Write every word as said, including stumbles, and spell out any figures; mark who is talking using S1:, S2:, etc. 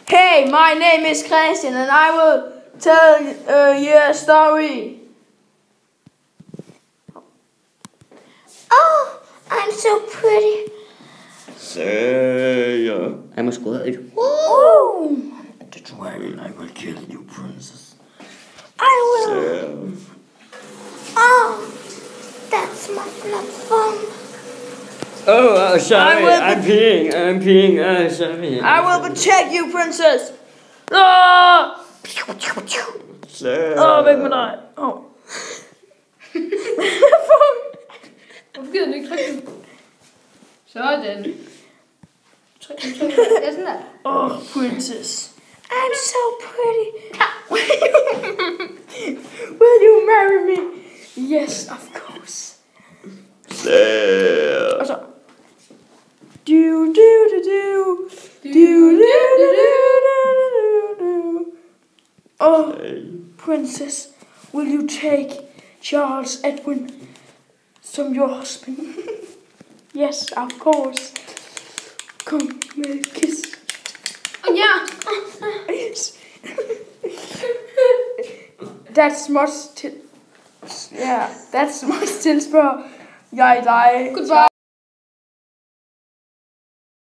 S1: Hey, my name is Christian and I will tell uh, you a story.
S2: Oh, I'm so pretty.
S3: Say, uh, I'm a squid.
S2: Whoa!
S3: The dragon, I will kill you, princess.
S2: I will.
S3: Say,
S2: Oh, that's not, not fun.
S3: oh, uh, sorry,
S1: I will
S3: I'm peeing, I'm peeing, uh, sorry.
S1: I will protect you, princess. Ah!
S3: Say,
S1: Åh, væk med dig. Åh.
S4: Hvorfor gider du ikke trykke den? Sådan. Tryk den, tryk den. Ja, sådan der.
S1: Oh, princess.
S2: I'm so pretty.
S1: Will you marry me? Yes, of course.
S3: say,
S1: Og så. Do, do, do, do. Do, do, do, do, do, do. Oh, princess, will you take Charles Edwin som your husband? Yes, of course. Come with a kiss.
S4: Åh, ja.
S1: Yes. That's much til... Yeah, that's much til spørger jeg dig.
S4: Goodbye.